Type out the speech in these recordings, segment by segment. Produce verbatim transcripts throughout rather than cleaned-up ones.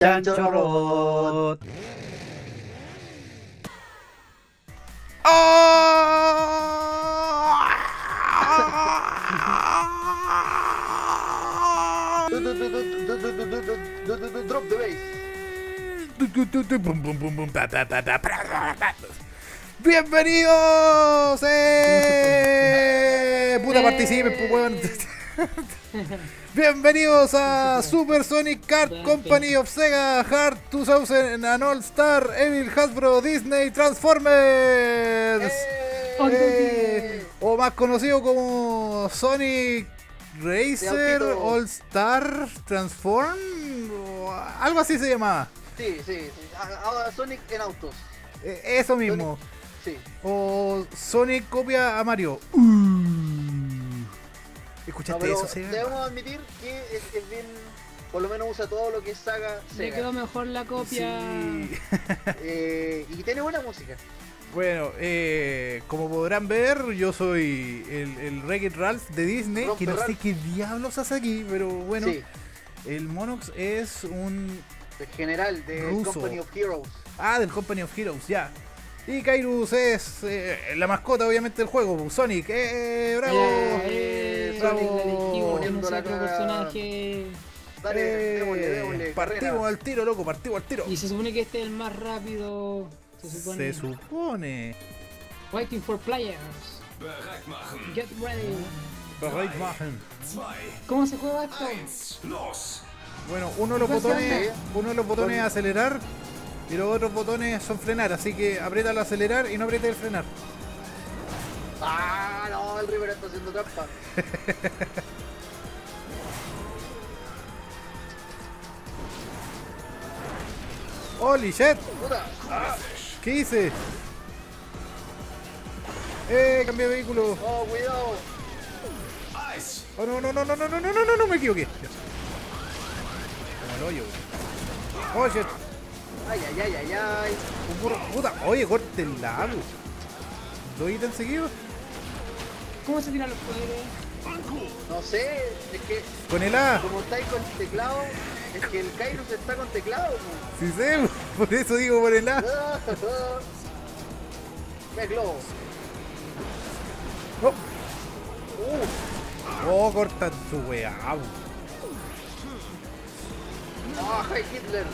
Chanchorrot. Drop the bass. Bienvenidos. Eh... Puta, participen, pues, weón. Bienvenidos a Super Sonic Kart Company of Sega Hard dos mil and All Star Evil Hasbro Disney Transformers, eh, o más conocido como Sonic Racer All Star Transform, o algo así se llamaba. Sí, sí, sí. Ahora Sonic en autos. Eh, eso mismo. Sonic, sí. O Sonic copia a Mario. Uh. ¿Escuchaste No, eso, Sega? Debemos admitir que es, es bien, por lo menos usa todo lo que es saga Le Sega. quedó mejor la copia. Sí. eh, y tiene buena música. Bueno, eh, como podrán ver, yo soy el, el Wreck-It Ralph de Disney, Rompe que no sé Ralph. qué diablos hace aquí, pero bueno, Sí, el Monox es un... el general de Ruso. Company of Heroes. Ah, del Company of Heroes, ya. Y Kairus es eh, la mascota, obviamente, del juego, Sonic. ¡Eh, bravo! Eh, bravo. Sonic delictivo, Poniendo no la sé, otro cara. personaje. Dale, Eh, démosle, démosle. partimos carrera. al tiro, loco, partimos al tiro. Y se supone que este es el más rápido. Se supone. Se supone. Waiting for players. Bereit machen. Get ready. Bereit machen. Zwei. ¿Cómo se juega esto? Eins. Los. Bueno, uno de los Pasa, botones, ¿eh? uno de los botones es acelerar y los otros botones son frenar, así que aprieta el acelerar y no aprieta el frenar. Ah, no, el River está haciendo trampa. ¡Holy shit! Puta. Ah, ¿Qué hice? ¡Eh! Cambié de vehículo. oh, cuidado. Eis. ¡Oh, no, no, no, no, no, no, no, no, no, no, me equivoqué! Como el hoyo. ¡Oh, shit! Ay, ay, ay, ay, ay. Un burro. ¡Puta! ¡Oye, corte el lago! ¿Dos ítems seguidos? ¿Cómo se tiran los poderes? No sé, es que ¡Con el A! como estáis con teclado, es que el Kairos está con teclado. ¡Sí sé! Por eso digo por el A. Me globo. ¡Oh! Uh, ¡Oh, corta tu weá! ah, Heil Hitler.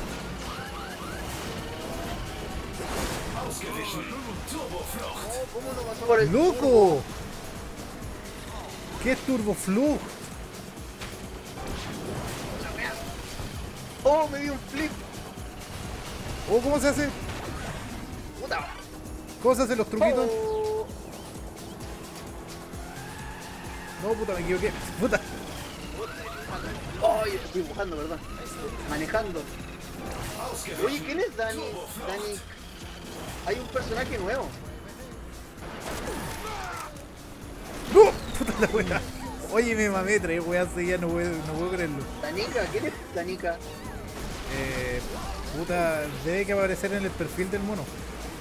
Ausgewichen. Turboflucht. Oh, ¿cómo no pasó por el ¡Loco! ¿Qué es Turbo Flug? Oh, me dio un flip. ¿Oh, cómo se hace? Puta. ¿Cómo se hacen los truquitos? Oh, No, puta, me equivoqué. Puta. oh, estoy empujando, ¿verdad? Manejando. Oye, ¿quién es Dani? Dani. Hay un personaje nuevo. ¡No! Puta la wea. Oye, me mamé, trae weá ya no puedo, no puedo creerlo. Danica, ¿quién es Danica? Eh. Puta, debe que aparecer en el perfil del mono.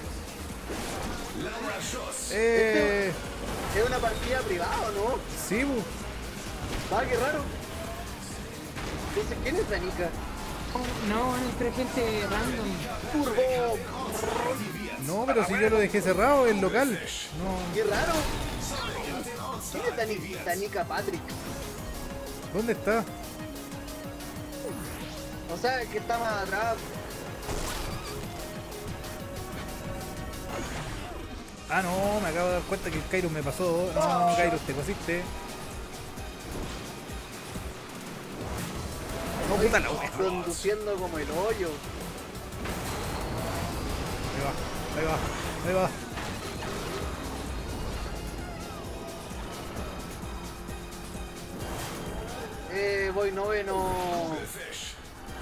Langer Schuss. Eh. Es una partida privada, ¿no? Sí, bu. Va, qué raro. Entonces, ¿quién es Danica? No, van a entrar gente random. Turbo. No, pero si yo lo dejé cerrado, el local. No. Qué raro. ¿Quién es Danica, Danica Patrick? ¿Dónde está? O sea, que está más atrás. Ah, no, me acabo de dar cuenta que el Kairos me pasó. No, Kairos, te cosiste. No, puta la wea. Conduciendo como el hoyo. Ahí va, ahí va, ahí va. Eh, voy noveno. Kugelfisch.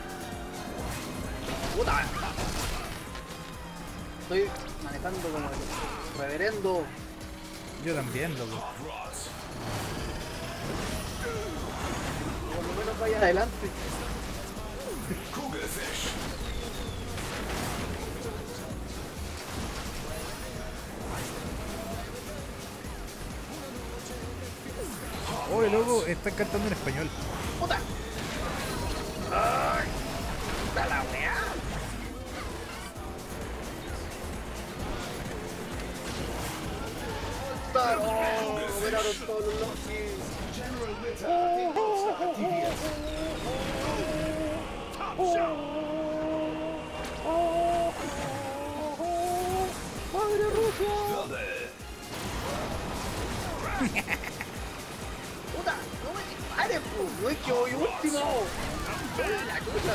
Puta. Estoy manejando como el reverendo. Yo también, loco. Rod. Por lo menos vaya adelante. Kugelfisch. Oye, loco, están cantando en español. ¡Puta! ¡Ay! ¡Da la weá. All-Star. Oh, miraron todos los Lokis. General Ritter hat den All-Star aktiviert. Top Shot. Wirbel. Puta, no me disparen, pues. No es que voy último. Soy la cosa.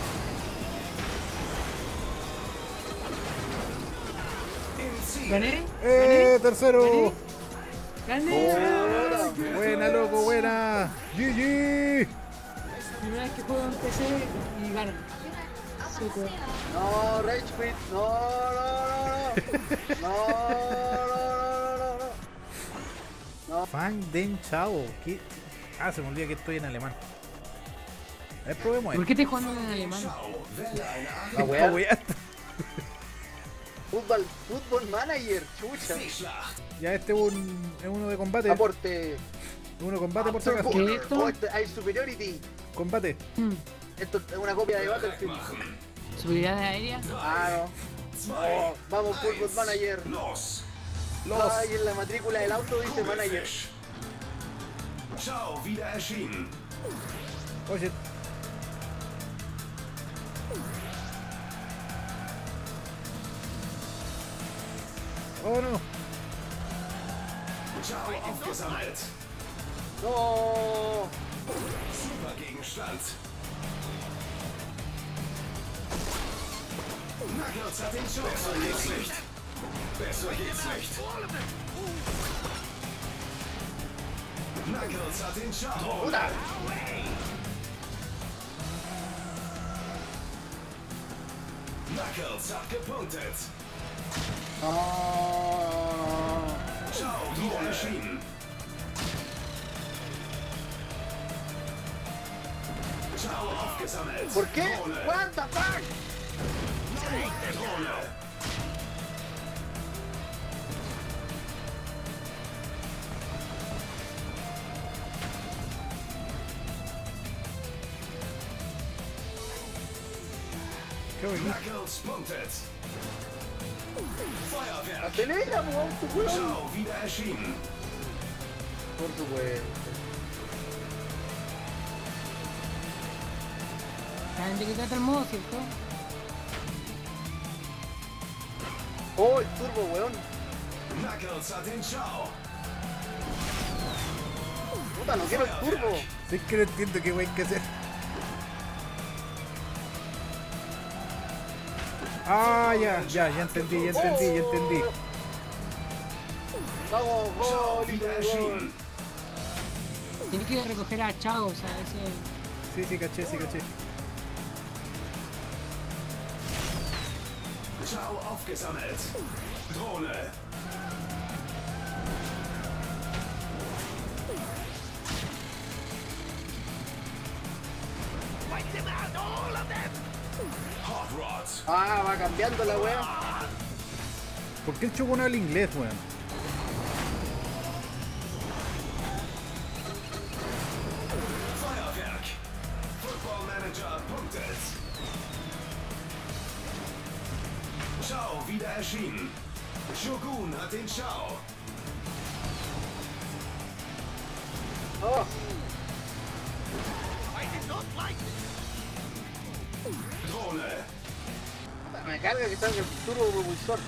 Im Ziel. ¿Gané? ¡Eh! ¡Tercero! ¿Gané? Hola. Buena, loco, buena. G G. Primera vez que juego en P C y gano. Super. No, Rage Quit. No, no, no, no. No, no, no, no, no. Fang Den Chao. ¿Qué? Ah, se me olvida que estoy en alemán. A ver, probemos ¿Por esto. qué te jugando en alemán? Schau, wähle eine La Art. weá. Wea. Fútbol, fútbol manager, chucha. Seeschlacht. Ya este es, un, es uno de combate. Aporte. Uno de combate por si acaso. ¿Qué es esto? Oh, este- hay superiority. Combate. Hmm. Esto es una copia de Battlefield. Machen. ¿Seguridad aérea? Ah, no. Oh, vamos, fútbol manager. Los. Los. Ay, en la matrícula del auto dice manager. Kugelfisch. Schau, wieder erschienen. Oye. Oh no. Schau, aufgesammelt. No. Super Gegenstand. Knuckles hat den Schuss. Besser geht's nicht. Besser geht's nicht. Knuckles hat den Schau. Puta. Knuckles hat gepunktet. No. Schau, wieder erschienen. Schau, aufgesammelt. ¿Por qué? Drohne. What the fuck? Drohne. Qué bonito. Knuckles punktet. Feuerwerk. Acelera, po, auto, weón. Schau, wieder erschienen. Por supuesto. ¿Saben de qué trata el modo, cierto? Oh, el turbo, weón. Knuckles hat den Schau. Puta, no quiero el turbo. Sí, es que no entiendo qué wey hay que hacer. Ah, ya, ya, ya entendí, ya entendí, ya entendí. Vamos, Schau, gol, wieder gol. erschienen. Tienes que recoger a Chao, o sea, ese... Sí, sí, caché, sí, caché. Schau, aufgesammelt. Drohne. Hot Rods. Ah, va cambiando la weá. ¿Por qué el choco no habla inglés, weón? Feuerwerk. Football Manager punktet. Schau, wieder erschienen. Shogun hat den Schau. Oh, Drohne. me carga que salga el turbo propulsor.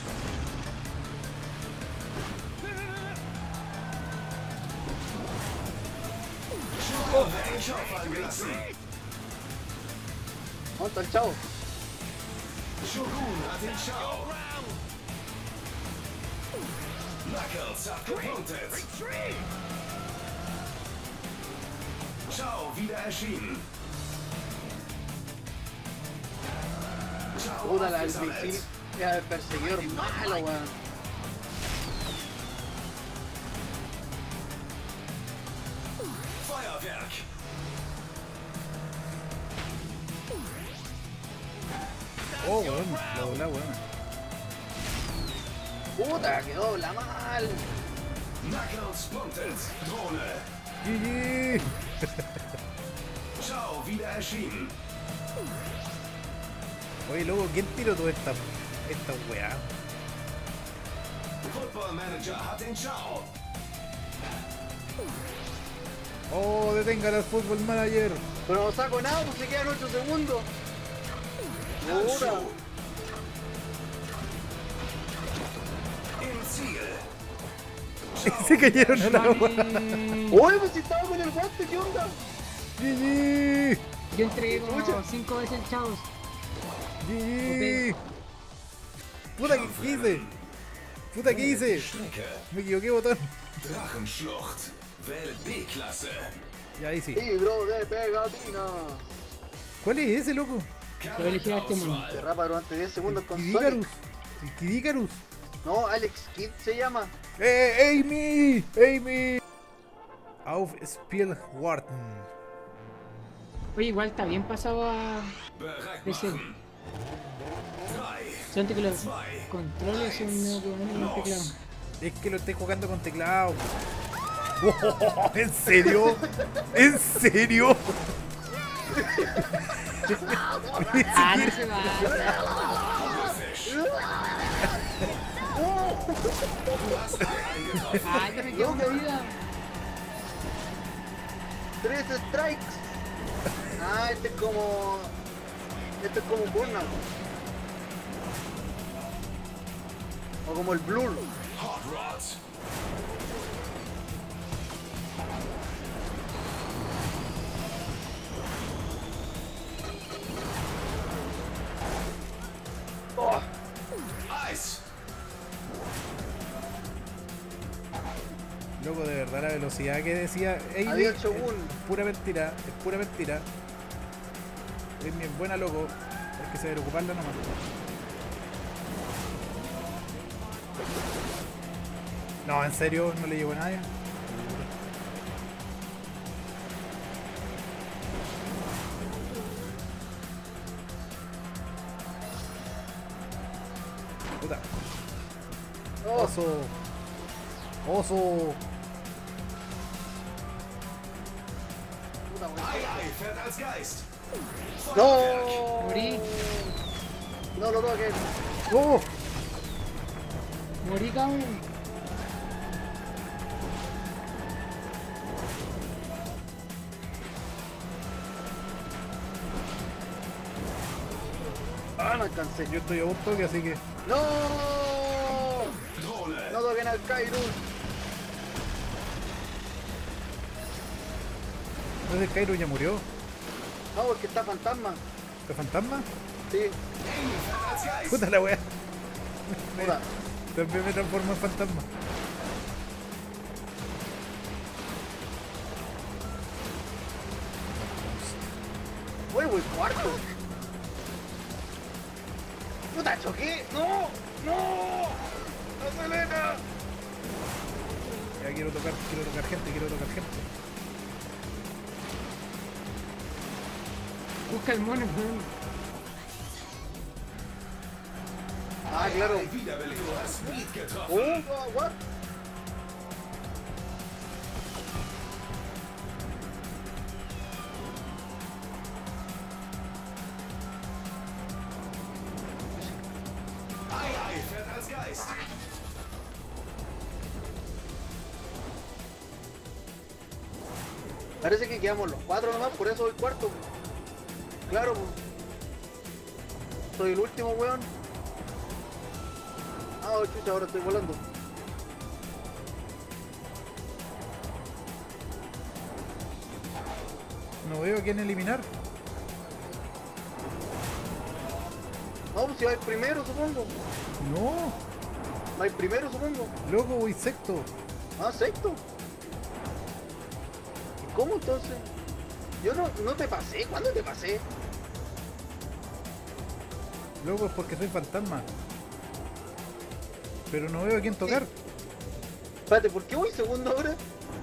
Shogun hat den Schau fallen gelassen. ¿Dónde está el chavo? Shogun hat den Schau. Knuckles hat gepunktet. Schau, wieder erschienen. Schau, Puta, la del aufgesammelt. misil. Ya, el perseguidor malo, weón. Feuerwerk. Oh, weón, la volá, weón. Puta, que dobla mal. Knuckles punktet. Drohne. G G. Schau, wieder erschienen. Oye, loco, ¿quién tiró toda esta, esta weá? Football Manager hat den Ciao. Oh, detengan al Football Manager. Pero no saco nada, pues se quedan ocho segundos. Ahora. Im Ziel. Se cayeron a la agua. Oye, pues si estaba con el guante, ¿qué onda? G G. Yo entregué como Escucha. cinco veces el chavos. G G. Puta, ¿qué qué hice? Puta, ¿qué hice? Strecke. Me equivoqué, botón. Drachenschlucht. Wähle B-Klasse. Ya, ahí sí. Libro de pegatina. ¿Cuál es ese, loco? Yo voy a elegir a este mono. Kartenauswahl. Derrapa durante diez segundos con Kid Sonic. Icarus. El Kid Icarus. No, Alex Kidd se llama. ¡Eh, Amy! ¡Amy! Auf Spielwarten. Oye, igual está bien pasado a Bereit ese. machen. Drei. Solamente que los controles son medio que van en el teclado. Es que lo estoy jugando con teclado. Oh, ¿en serio? ¿En serio? Ah, no se va. Ah, ya me quedo una vida. Tres strikes. Ah, este es como. Este es como un Burnout. O como el Blur. Hot Rods. Oh, Eis. Loco, de verdad la velocidad que decía Amy Adiós, es Shogun. pura mentira, es pura mentira. Amy es buena, loco, hay que saber ocuparla nomás. No, en serio, no le llegó a nadie. Puta. oh. Oso. Oso. Puta, weón. Ei, Ei fährt als Geist. No. Morí. No lo toques. ¡Oh! Morí, cabrón. Ah, no alcancé. Yo estoy a un toque, así que. No. Drohne. No toquen al Kairos. ¿No es el Cairo ya murió? No, porque está fantasma. ¿Está fantasma? Sí. Amy fährt als Geist. Puta la wea. Puta. También me transformo en fantasma. Uy, voy cuarto. Puta, choqué. No. No. No, Selena. Ya quiero tocar, quiero tocar gente, quiero tocar gente. Busca el mono, weón. Ah, claro. Ein widerwilliger Speed getroffen. Oh, what? Ei, Ei fährt als Geist. Parece que quedamos los cuatro nomás, por eso voy cuarto. Claro, po. Soy el último, weón. Ah, oh, chucha, ahora estoy volando. No veo a quién eliminar. No, pues si va el primero, supongo. No, Va el primero, supongo. loco, voy sexto. Ah, sexto. ¿Y cómo entonces? Yo no, no te pasé. ¿Cuándo te pasé? Loco, es porque soy fantasma. Pero no veo a quién tocar. Espérate, ¿por qué voy segundo ahora?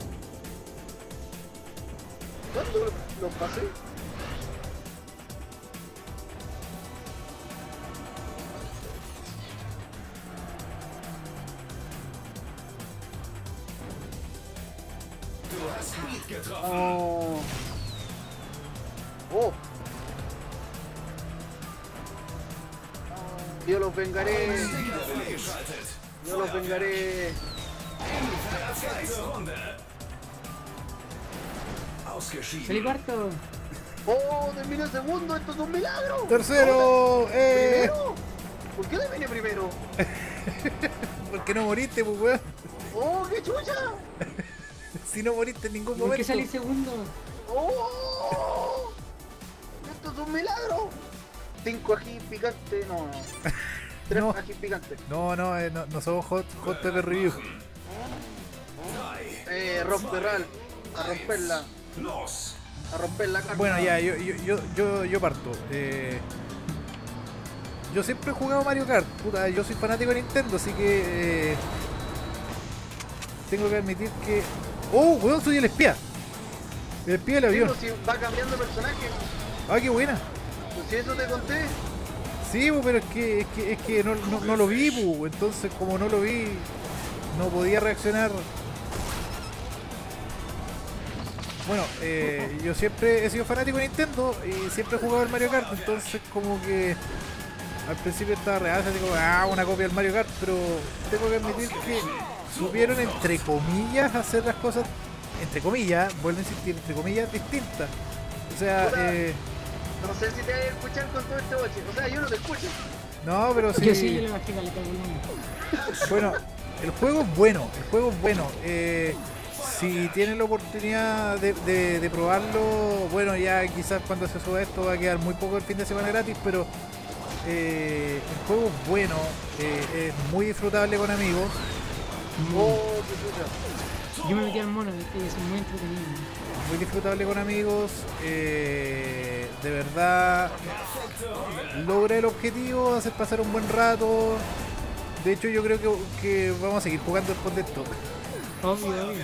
¿Cuándo los pasé? Du hast Speed getroffen. Oh. Oh. Yo los vengaré. Siegwille geschaltet. Yo los vengaré. Perfekte Runde. Salí Ausgeschieden. cuarto. Oh, terminé segundo, esto es un milagro. Tercero, eh. ¿Primero? ¿Por qué terminé primero? Porque no moriste, pues weón. Oh, qué chucha. Si no moriste en ningún ¿Por qué momento. salí segundo? Oh, esto es un milagro. Cinco ají picantes, no, no. Tres No. ají picantes. No, no, eh, no, no somos hot, hot pepper review. Eh, romperral. A romperla. Los. A romper la carta. Bueno, ya, yo, yo, yo, yo, yo parto. Eh, yo siempre he jugado Mario Kart. Puta, yo soy fanático de Nintendo, así que... Eh, tengo que admitir que... ¡Oh, weón! Soy el espía. El espía del Sí, avión. pues, si va cambiando de personaje. ¡Ah, qué buena! Pues si eso te conté. Sí, pues, pero es que, es que, es que no, no, no lo vi, pues. Entonces, como no lo vi, no podía reaccionar. Bueno, eh, yo siempre he sido fanático de Nintendo y siempre he jugado el Mario Kart, entonces como que al principio estaba real, así como, ah, una copia del Mario Kart, pero tengo que admitir que supieron, entre comillas, hacer las cosas, entre comillas, vuelvo a insistir, entre comillas, distintas. O sea, eh, No sé si te vas a escuchar con todo este boche. O sea, yo no te escucho. no, pero sí. Yo sí, yo le bajé caleta de volumen. Bueno, el juego es bueno, el juego es bueno. Eh, si tienen la oportunidad de, de, de probarlo, bueno, ya quizás cuando se suba esto va a quedar muy poco el fin de semana gratis, pero eh, el juego es bueno, eh, es muy disfrutable con amigos. Oh, qué chucha. Yo me metí al mono, que es muy entretenido. Muy disfrutable con amigos, eh, de verdad logra el objetivo, hacer pasar un buen rato. De hecho, yo creo que, que vamos a seguir jugando después de esto. Obvio, obvio.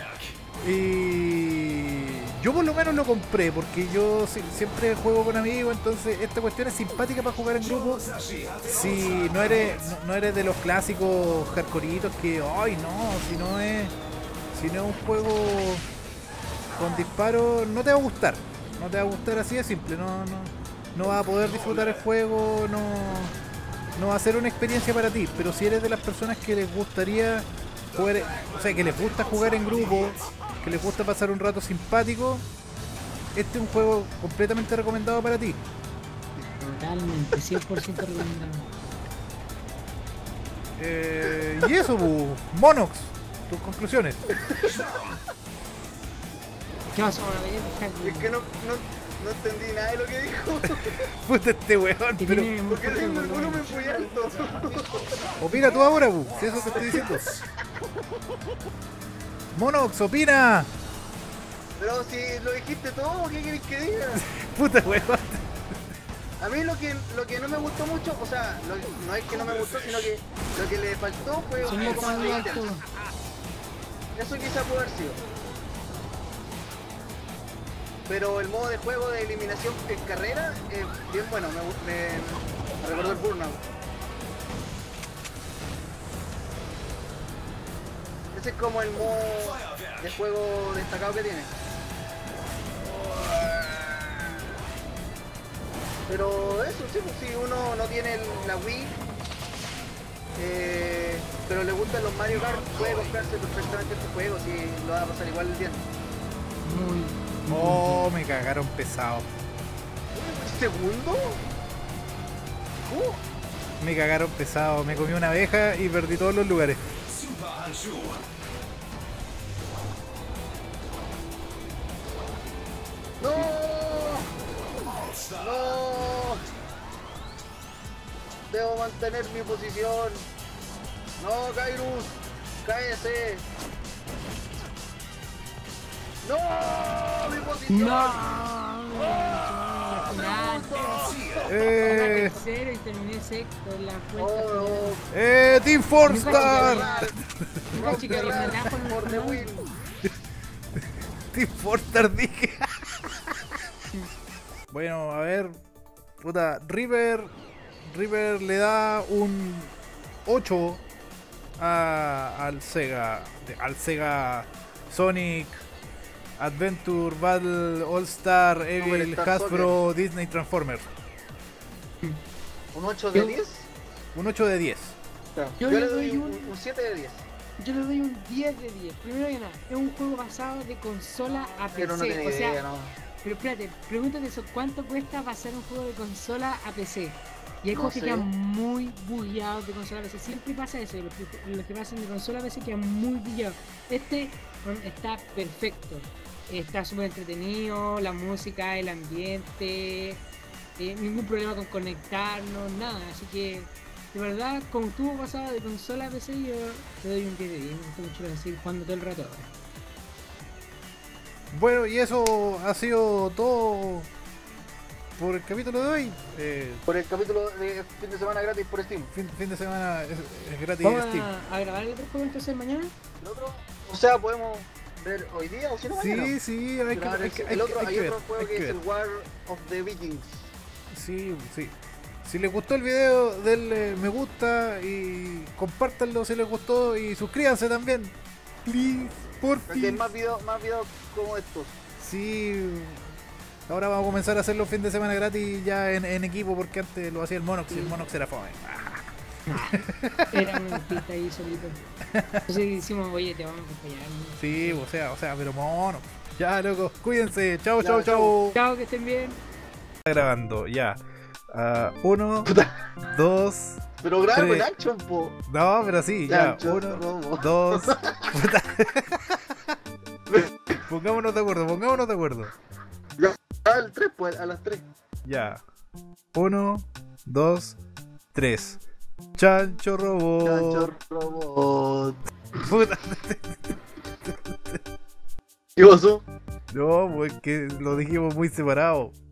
Y yo por lo menos lo compré porque yo si- siempre juego con amigos, entonces esta cuestión es simpática para jugar en grupo. Si no eres no, no eres de los clásicos hardcoreitos que, ay no, si no es si no es un juego con disparos, no te va a gustar. No te va a gustar, así de simple. No, no, no vas a poder disfrutar el juego, no, no va a ser una experiencia para ti. Pero si eres de las personas que les gustaría jugar, o sea, que les gusta jugar en grupo, que les gusta pasar un rato simpático, este es un juego completamente recomendado para ti. Totalmente, cien por ciento recomendado. Eh, y eso, bu, Monox, tus conclusiones. ¿Qué pasó ahora? Deja Es que no, no, no entendí nada de lo que dijo. Puta este weón, que pero tiene muy Porque fuerte tengo el volumen. volumen muy alto. opina tú ahora, bu, si eso te estoy diciendo. Monox, opina. Pero si lo dijiste todo, ¿qué querés que diga? Puta weón. A mí lo que, lo que no me gustó mucho, o sea, lo- no es que no me gustó, sino que lo que le faltó fue un Sonido poco está más muy de alto. ítems. Eso quizá pudo haber sido. Pero el modo de juego de eliminación en carrera es bien bueno, me, gu- me, me recordó el Burnout. Ese es como el modo de juego destacado que tiene. Pero eso sí, pues, si uno no tiene el- la Wii, eh, pero le gustan los Mario Kart, puede comprarse perfectamente este juego, si lo va a pasar igual el día. Muy. Oh, me cagaron pesado. ¿Segundo? ¿Cómo? Me cagaron pesado. Me comí una abeja y perdí todos los lugares. Super Handschuh. ¡No! All-Star. ¡No! Debo mantener mi posición. ¡No, Kairus! ¡Cállese! ¡No! ¡Mi posición! ¡No! ¡Oh! Final. Eh, Tercero y terminé sexto en la ¡Oh, vuelta. no! eh, Team Four Star. Una chica que me trajo en Por the el win. Team Four Star dije. Bueno, a ver. Puta, River. River le da un ocho a, al Sega. de- Al Sega Sonic Adventure Battle All Star Evil Superstar Hasbro Disney Transformers. ¿Un ocho de Yo- diez? Un ocho de diez. Claro. Yo Yo, le le doy doy un, un- un siete de diez. Yo le doy un diez de diez. Primero que nada, es un juego basado de consola a P C. Pero no tiene o sea, idea, no. pero espérate, pregúntate eso, ¿cuánto cuesta pasar un juego de consola a P C? Y hay No juegos que sé. quedan muy bugueados de consola a P C. Siempre pasa eso, los que, los que pasan de consola a P C quedan muy bugueados. Este bueno, está perfecto. Está súper entretenido, la música, el ambiente, eh, ningún problema con conectarnos, nada. Así que, de verdad, como estuvo pasado de consola a P C, yo le doy un diez de diez. Me gusta mucho lo seguir jugando todo el rato ahora. Bueno, y eso ha sido todo por el capítulo de hoy. Eh, Por el capítulo de fin de semana gratis por Steam. fin, fin de semana es, es gratis ¿Vamos en Steam. a, a grabar el otro juego entonces mañana? El otro, o sea, podemos ver hoy día o si no mañana. Sí, sí, hay que, Pero hay que, el hay otro, que- hay hay que ver. otro juego hay que, que es ver. el War of the Vikings. Sí, sí. Si les gustó el video, denle me gusta y compártanlo si les gustó y suscríbanse también. Please, por Porque hay fin. más videos, más videos como estos. Sí. Ahora vamos a comenzar a hacer los fines de semana gratis ya en, en equipo porque antes lo hacía el Monox y el Monox era fome. Era un artista ahí solito. Entonces hicimos, oye, te vamos a acompañar. Sí, o sea, o sea, pero mono. Ya, loco, cuídense. Chao, Ya, chao, chao. chao. Chao, que estén bien. Está grabando, ya. Ah, uno, dos. Pero graba Tres. con Action, po. No, pero sí, ya. Action, Uno, ¿cómo? dos. Puta. Pongámonos de acuerdo, pongámonos de acuerdo. Al tres, pues, a las tres. Ya. Uno, dos, tres. Chancho robot. Chancho Robot. Puta. ¿Qué pasó? No, pues que lo dijimos muy separado.